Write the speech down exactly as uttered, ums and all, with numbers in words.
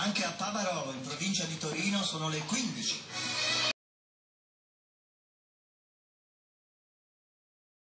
Anche a Pavarolo, in provincia di Torino, sono le quindici.